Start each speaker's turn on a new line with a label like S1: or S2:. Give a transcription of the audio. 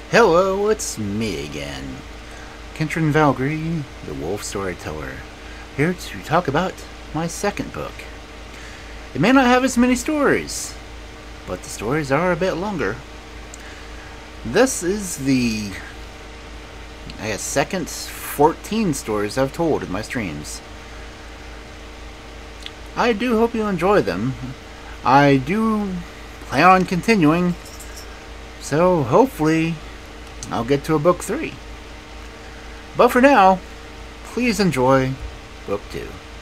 S1: Hello, it's me again, Kentron Valkyrie, the Wolf Storyteller, here to talk about my second book. It may not have as many stories, but the stories are a bit longer. This is the, second 14 stories I've told in my streams. I do hope you enjoy them. I do plan on continuing, so hopefully I'll get to a book 3. But for now, please enjoy book 2.